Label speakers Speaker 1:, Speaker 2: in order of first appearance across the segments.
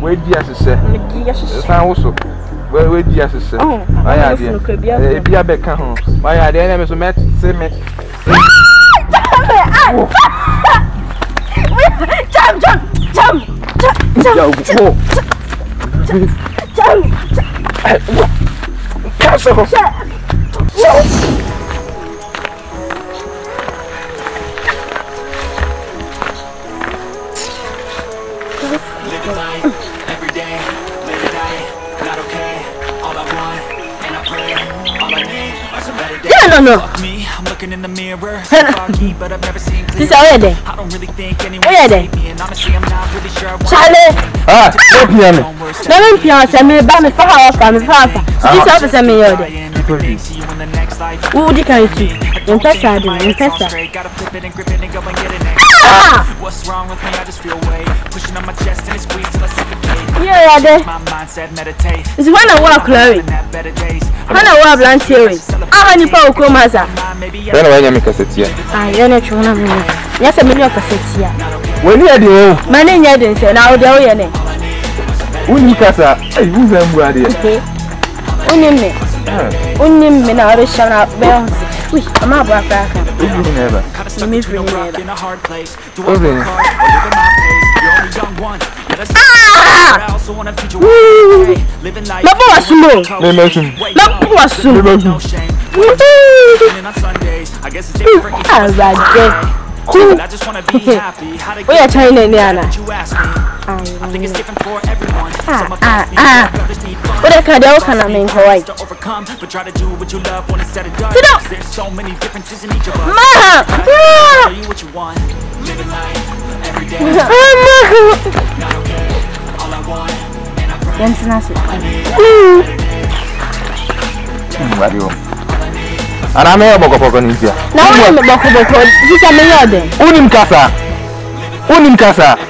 Speaker 1: Where do you say? Yes, I also. Where do you say? Oh, I be a beck home. Why are the enemies who met? Say me.
Speaker 2: Living life every day, late at night, not okay. All I want, and I pray, all I need are some better days. Fuck me, I'm looking in the mirror, foggy, but I've never seen clear. I don't really think anyone can save me, and honestly, I'm not really sure what
Speaker 1: don't hear me.
Speaker 3: Don't hear me. Me This officer me yode. Who did you see? In Pesta,
Speaker 2: What's wrong with me? I just feel weight pushing on my chest and it squeezes till I suffocate.
Speaker 3: Yeah,
Speaker 2: my mindset meditate.
Speaker 3: It's when I walk, Chloe. When I walk, blunt series. How many power come as a?
Speaker 1: Then I am a cassette.
Speaker 3: I am a true. Yes, a million cassette.
Speaker 1: When you are the
Speaker 3: my name, now the way.
Speaker 1: Unikasa, I use them where they
Speaker 3: Unim me now, shall not bells. I'm a black back.
Speaker 1: Never.
Speaker 2: In a hard place. I also want to feature living life. I guess it's different. I just want to be happy.
Speaker 3: We are China, Niana.
Speaker 2: I think it's different for everyone.
Speaker 3: What a candle can I mean, Hawaii?
Speaker 2: Overcome, but try to do what you love when it's said and done. There's so many differences in each of us. Tell you what you want. Living life every day. Not okay. All I want, and I pray.
Speaker 1: And I'm a boko in here.
Speaker 3: Now I'm a boko. This is a million.
Speaker 1: Unim Casa.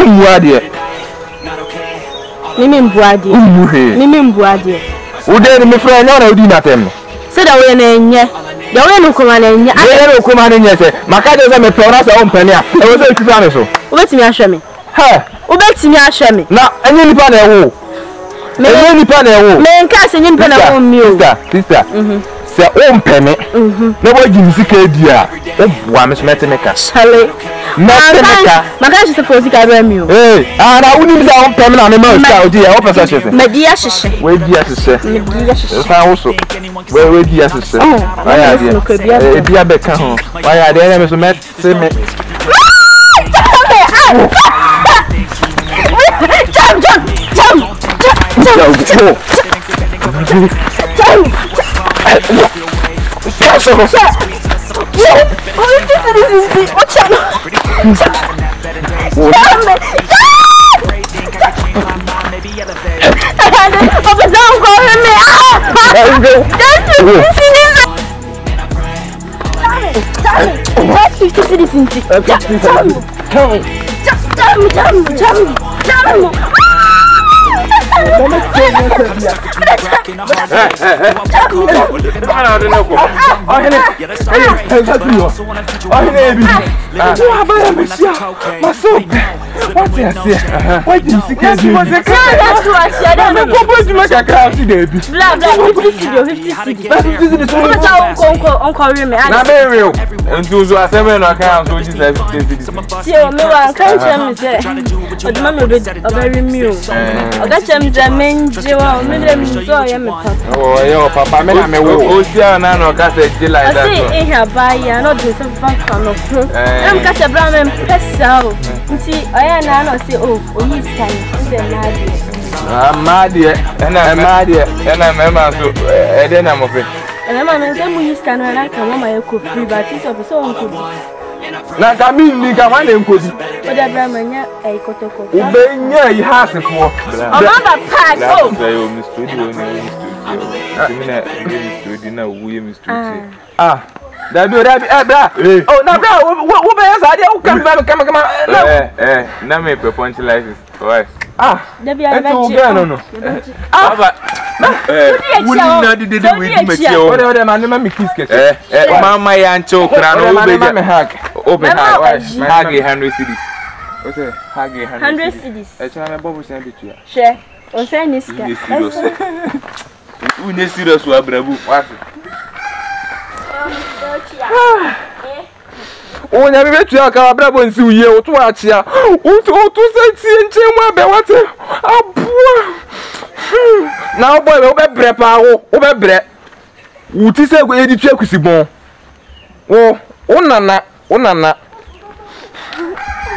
Speaker 3: Nimim Boadi.
Speaker 1: Who dare me friend or do nothing?
Speaker 3: Said I will name ye. The way no command in ye. I don't command in ye. My cat is a me for us own penny. I was a dinosaur. Wait me, assure me. Ha! Who bet me, assure me. Now, any panel. Many panel. Men casting in panel. Sister. Say own penny. Nobody gives you dear. One Miss Metanica. Sally. My gosh, is supposed to have you. Hey, and I wouldn't be on permanent animals, dear. Open such a thing. My dear sister. Where do you say? Also, where do you say? Why are you? Dear Becca, why are the enemies met? Say me. Oh, Papa, me will see an anno cassette like that. I see here by you, not doing some fun of I'm catch a brown and pestle. See, I am say, oh, he's mad yet, and I'm mad yet, and I'm so, then I'm of it. And I'm on them when he's kind of like a woman could free, but it's of his own good. Now, I mean, you can find him good. But I bring a cotton. Yeah, he has it for. I'm not a pack. That do that, oh, now, what bears are you? Come, now me punch like this. There be a no. What did you with you? Whatever, man, me kiss it. Mamma and choke, open hag, Henry City.
Speaker 1: What's it? Hagi
Speaker 3: 100 cedis.
Speaker 1: It's not a bubble sand to you.
Speaker 3: Share. On say niska.
Speaker 1: Who is serious wa brabu? What? Oh, na me tu aka brabu nsi uye o to achia. O to say tie nche mu abe wate. Aboa. Na boy we be pa wo be bre. Wuti se go edi tu akusibon. O nana